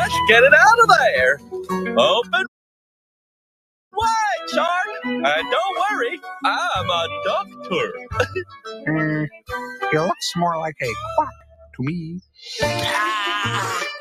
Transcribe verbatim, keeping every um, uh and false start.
gosh, get it out of there. Open wide, shark. And don't worry, I'm a Duck-Tor. mm, he looks more like a Quack to me. Ah.